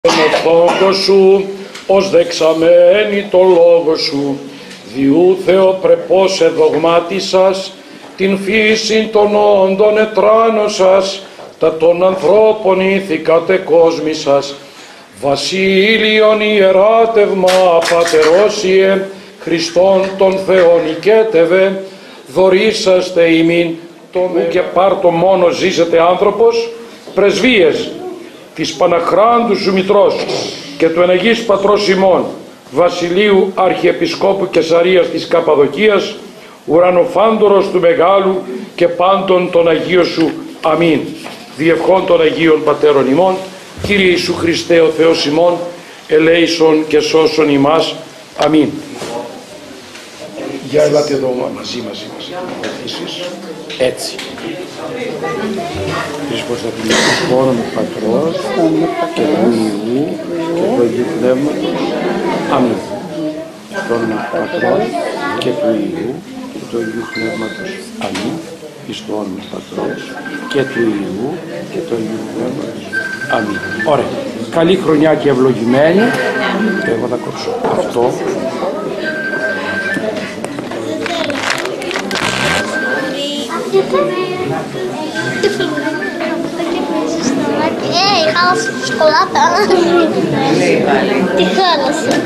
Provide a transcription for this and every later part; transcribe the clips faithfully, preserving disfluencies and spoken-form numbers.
ο τόκος σου, ως δεξαμένη το λόγο σου, διού Θεοπρεπώς εδογμάτισας, την φύση των όντων ετράνωσας, τα των ανθρώπων ήθικατε κόσμησας, βασίλειον ιεράτευμα πατερόσιε, Χριστόν τον Θεόν οικέτευε, δωρήσαστε ημίν, το και πάρτο μόνο ζήσετε άνθρωπος, πρεσβείες της Παναχράντου σου Μητρός και του εναγής Πατρός ημών, Βασιλείου Αρχιεπισκόπου Κεσαρίας της Καπαδοκίας, ουρανοφάντορος του Μεγάλου και πάντων των Αγίων σου. Αμήν. Διευχών των Αγίων Πατέρων ημών, Κύριε Ιησού Χριστέ ο Θεός ημών, ελέησον και σώσον ημάς. Αμήν. Για ελάτε εδώ μαζί, μαζί, μαζί. Έτσι. Χριστός θα πει του χώρου Πατρός και του Υιού και του Αγίου Πνεύματος. Αμήν. Στο όνομα του Πατρός και του Υιού και του Αγίου Πνεύματος. Αμήν. Στο όνομα του Πατρός και του Υιού και του Αγίου Πνεύματος. Αμήν. Ωραία. Καλή χρονιά και ευλογημένη. Και εγώ θα κόψω αυτό. Ε, χάλασε τη σκολάτα. Τι χάλασε.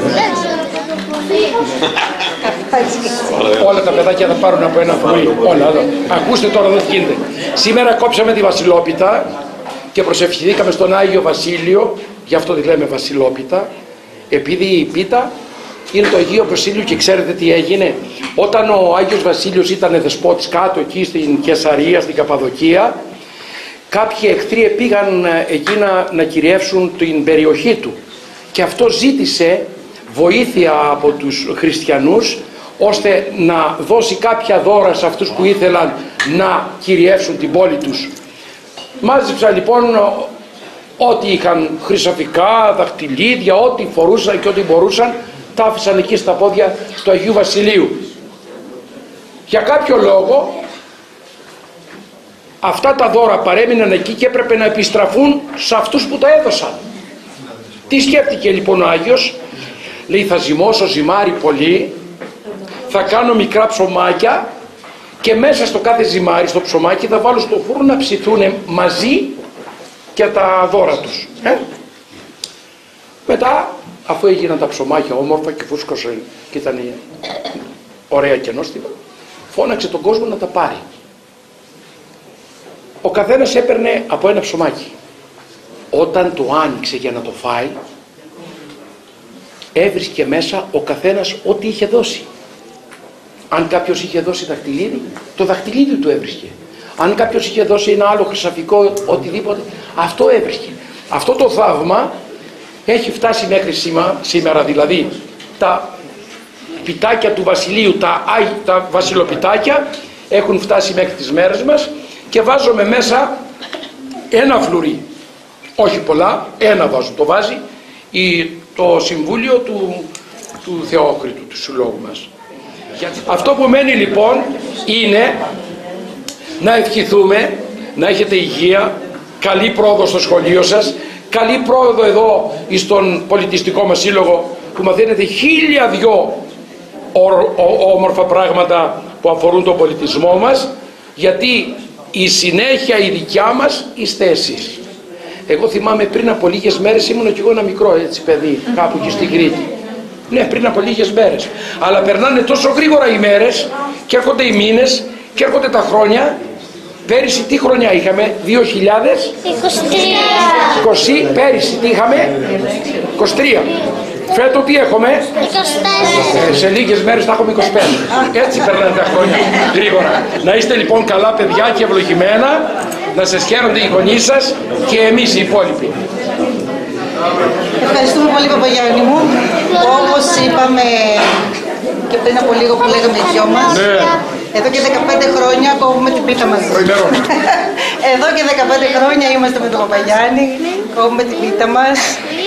Όλα τα παιδάκια θα πάρουν από ένα πρωί. Όλα εδώ. Ακούστε τώρα εδώ τι γίνεται. Σήμερα κόψαμε τη Βασιλόπιτα και προσευχηθήκαμε στον Άγιο Βασίλειο, γι' αυτό τη λέμε Βασιλόπιτα, επειδή η πίτα είναι το Αγίο Βασίλειο. Και ξέρετε τι έγινε? Όταν ο Άγιος Βασίλειος ήταν δεσπότης κάτω εκεί στην Κεσαρία, στην Καπαδοκία, κάποιοι εχθροί πήγαν εκεί να, να κυριεύσουν την περιοχή του και αυτό ζήτησε βοήθεια από τους χριστιανούς ώστε να δώσει κάποια δώρα σε αυτούς που ήθελαν να κυριεύσουν την πόλη τους. Μάζεψαν λοιπόν ό,τι είχαν, χρυσαφικά, δαχτυλίδια, ό,τι φορούσαν και ό,τι μπορούσαν, τα άφησαν εκεί στα πόδια του Αγίου Βασιλείου. Για κάποιο λόγο αυτά τα δώρα παρέμειναν εκεί και έπρεπε να επιστραφούν σε αυτούς που τα έδωσαν. Τι σκέφτηκε λοιπόν ο Άγιος? Λέει, θα ζυμώσω ζυμάρι πολύ, θα κάνω μικρά ψωμάκια και μέσα στο κάθε ζυμάρι, στο ψωμάκι, θα βάλω στο φούρνο να ψηθούν μαζί και τα δώρα τους. Ε? Μετά, αφού έγιναν τα ψωμάκια όμορφα και φούσκωσε και ήταν ωραία και νόστιμα, φώναξε τον κόσμο να τα πάρει. Ο καθένας έπαιρνε από ένα ψωμάκι. Όταν το άνοιξε για να το φάει, έβρισκε μέσα ο καθένας ό,τι είχε δώσει. Αν κάποιος είχε δώσει δαχτυλίδι, το δαχτυλίδι του έβρισκε. Αν κάποιος είχε δώσει ένα άλλο χρυσαφικό, οτιδήποτε, αυτό έβρισκε. Αυτό το θαύμα έχει φτάσει μέχρι σήμα, σήμερα, δηλαδή τα πιτάκια του Βασιλείου, τα, τα βασιλοπιτάκια έχουν φτάσει μέχρι τις μέρες μας και βάζουμε μέσα ένα φλουρί. Όχι πολλά, ένα βάζω, το βάζει η, το Συμβούλιο του, του Θεόκριτου, του Συλλόγου μας. Αυτό που μένει λοιπόν είναι να ευχηθούμε να έχετε υγεία, καλή πρόοδο στο σχολείο σας, καλή πρόοδο εδώ στον πολιτιστικό μας σύλλογο που μαθαίνετε χίλια δυο όμορφα πράγματα που αφορούν τον πολιτισμό μας, γιατί η συνέχεια η δικιά μας είστε εσείς. Εγώ θυμάμαι πριν από λίγες μέρες ήμουν κι εγώ ένα μικρό έτσι παιδί κάπου εκεί στην Κρήτη. Ναι, πριν από λίγες μέρες. Αλλά περνάνε τόσο γρήγορα οι μέρες και έρχονται οι μήνες και έρχονται τα χρόνια. Πέρυσι τι χρονιά είχαμε? δύο χιλιάδες είκοσι. Πέρυσι τι είχαμε? είκοσι τρία. Φέτο τι έχουμε? είκοσι τέσσερα. Ε, σε λίγες μέρες θα έχουμε είκοσι πέντε. Έτσι περνάνε τα χρόνια γρήγορα. Να είστε λοιπόν καλά παιδιά και ευλογημένα. Να σας χαίρονται οι γονείς σας και εμείς οι υπόλοιποι. Ευχαριστούμε πολύ, Παπαγιάννη μου. Όπως είπαμε και πριν από λίγο που λέγαμε οι δυο μας, ναι. Εδώ και δεκαπέντε χρόνια κόβουμε την πίτα μας. Εδώ και δεκαπέντε χρόνια είμαστε με τον Παπαγιάννη, κόβουμε την πίτα μας.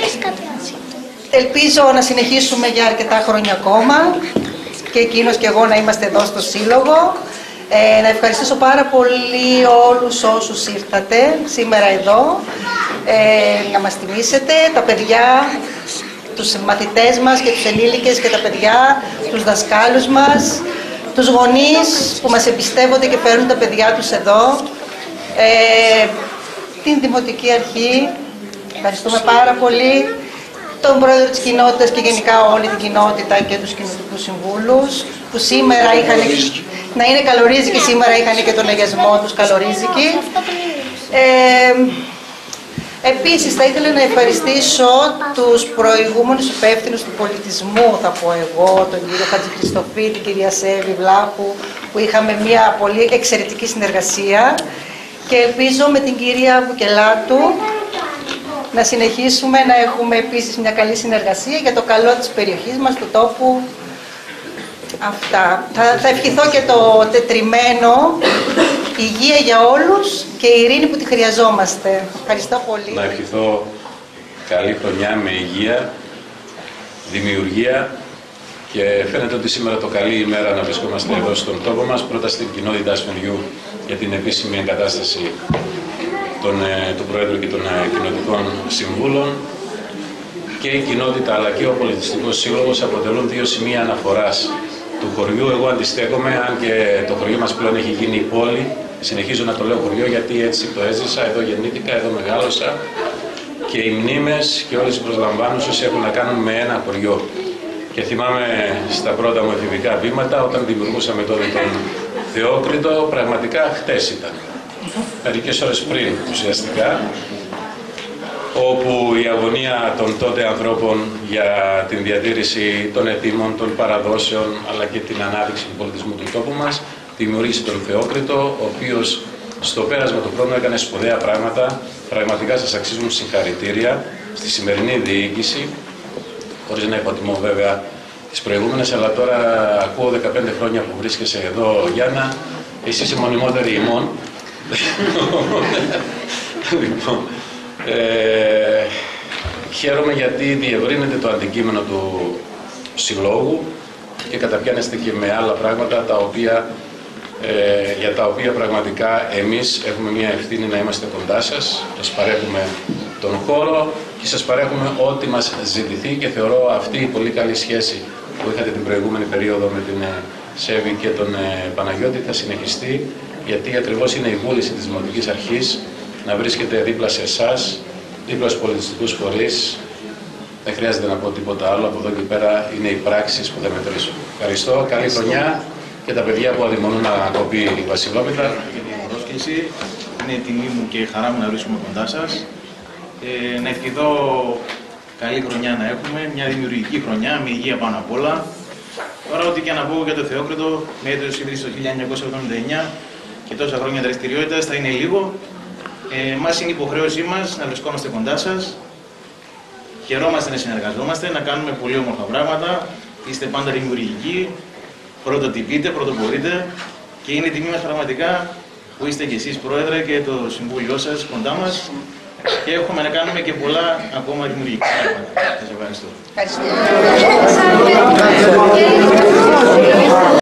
Ελπίζω να συνεχίσουμε για αρκετά χρόνια ακόμα και εκείνος και εγώ να είμαστε εδώ στο Σύλλογο. Ε, να ευχαριστήσω πάρα πολύ όλους όσους ήρθατε σήμερα εδώ, ε, να μας τιμήσετε, τα παιδιά, τους μαθητές μας και τους ενήλικες και τα παιδιά, τους δασκάλους μας, τους γονείς που μας εμπιστεύονται και φέρνουν τα παιδιά τους εδώ, ε, την Δημοτική Αρχή, ευχαριστούμε πάρα πολύ, τον πρόεδρο της κοινότητας και γενικά όλη την κοινότητα και τους κοινοτικούς συμβούλους που σήμερα είχαν, να είναι καλορίζικοι, σήμερα είχαν και τον αγιασμό τους καλορίζικοι. Ε, επίσης θα ήθελα να ευχαριστήσω τους προηγούμενους υπεύθυνους του πολιτισμού, θα πω εγώ, τον κύριο Χατζηχριστοφή, την κυρία Σέβη Βλάχου, που είχαμε μια πολύ εξαιρετική συνεργασία και ελπίζω με την κυρία Βουκελάτου να συνεχίσουμε να έχουμε επίσης μια καλή συνεργασία για το καλό της περιοχής μας, του τόπου. Αυτά. Θα, θα ευχηθώ και το τετριμένο, υγεία για όλους και ειρήνη που τη χρειαζόμαστε. Ευχαριστώ πολύ. Να ευχηθώ καλή χρονιά με υγεία, δημιουργία και φαίνεται ότι σήμερα το καλή ημέρα να βρισκόμαστε εδώ στον τόπο μας, πρώτα στην κοινότητα Ασφενδιού για την επίσημη εγκατάσταση Των, του Προέδρου και των Κοινοτικών Συμβούλων και η κοινότητα αλλά και ο Πολιτιστικός Σύλλογος αποτελούν δύο σημεία αναφοράς του χωριού. Εγώ αντιστέκομαι, αν και το χωριό μας πλέον έχει γίνει πόλη, συνεχίζω να το λέω χωριό γιατί έτσι το έζησα, εδώ γεννήθηκα, εδώ μεγάλωσα και οι μνήμες και όλες οι προσλαμβάνουσες έχουν να κάνουν με ένα χωριό. Και θυμάμαι στα πρώτα μου εφηβικά βήματα, όταν δημιουργούσαμε τότε τον Θεόκριτο, πραγματικά χτες ήταν. Μερικές ώρες πριν ουσιαστικά, όπου η αγωνία των τότε ανθρώπων για την διατήρηση των αιτήμων, των παραδόσεων, αλλά και την ανάδειξη του πολιτισμού του τόπου μας, δημιούργησε τον Θεόκριτο, ο οποίος στο πέρασμα του χρόνου έκανε σπουδαία πράγματα. Πραγματικά σας αξίζουν συγχαρητήρια στη σημερινή διοίκηση, χωρίς να υποτιμώ βέβαια τις προηγούμενες, αλλά τώρα ακούω δεκαπέντε χρόνια που βρίσκεσαι εδώ, Γιάννα, εσύ είσαι μονιμότερη ημών. Λοιπόν, ε, χαίρομαι γιατί διευρύνεται το αντικείμενο του συλλόγου και καταπιάνεστε και με άλλα πράγματα τα οποία, ε, για τα οποία πραγματικά εμείς έχουμε μια ευθύνη να είμαστε κοντά σας. Σας παρέχουμε τον χώρο και σας παρέχουμε ό,τι μας ζητηθεί και θεωρώ αυτή η πολύ καλή σχέση που είχατε την προηγούμενη περίοδο με την Σέβη και τον ε, Παναγιώτη θα συνεχιστεί, γιατί ακριβώς είναι η βούληση της Δημοτικής Αρχής να βρίσκεται δίπλα σε εσάς, δίπλα στους πολιτιστικούς φορείς. Δεν χρειάζεται να πω τίποτα άλλο, από εδώ και πέρα είναι οι πράξεις που θα μετρήσω. Ευχαριστώ, καλή χρονιά και τα παιδιά που αδειμονούν να κοπεί η Βασιλόπιτα. Για την πρόσκληση, είναι η τιμή μου και η χαρά μου να βρίσκομαι κοντά σας. Ε, να ευχηθώ καλή χρονιά να έχουμε, μια δημιουργική χρονιά με υγεία πάνω απ' όλα. Τώρα, ό,τι και να πω για το Θεόκριτο, με έτος ίδρυση το χίλια εννιακόσια εβδομήντα εννιά και τόσα χρόνια δραστηριότητας θα είναι λίγο. Ε, μας είναι υποχρέωσή μας να βρισκόμαστε κοντά σας. Χαιρόμαστε να συνεργαζόμαστε, να κάνουμε πολύ όμορφα πράγματα. Είστε πάντα δημιουργικοί, πρωτοτυπείτε, πρωτοπορείτε και είναι τιμή μας πραγματικά που είστε κι εσείς Πρόεδρε και το Συμβούλιο σας κοντά μας και έχουμε να κάνουμε και πολλά ακόμα δημιουργικά πράγματα. Σας ευχαριστώ. Ευχαριστώ.